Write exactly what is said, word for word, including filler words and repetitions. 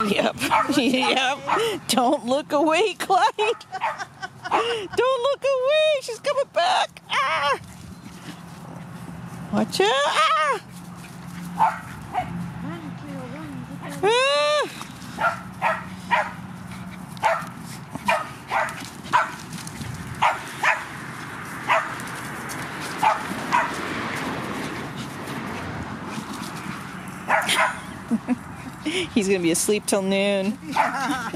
Yep. Yep. Don't look away, Clyde. Don't look away. She's coming back. Ah. Watch out. Ah. Ah. He's going to be asleep till noon.